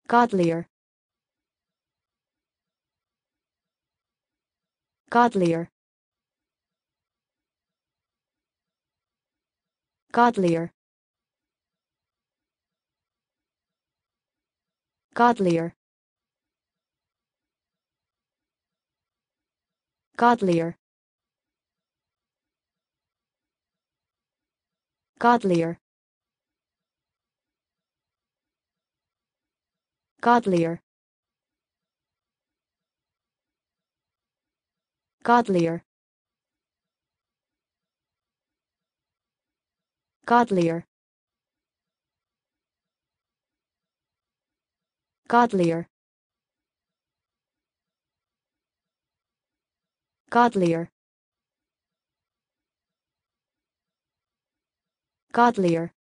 Godlier. Godlier. Godlier. Godlier. Godlier. Godlier. Godlier. Godlier. Godlier. Godlier. Godlier. Godlier.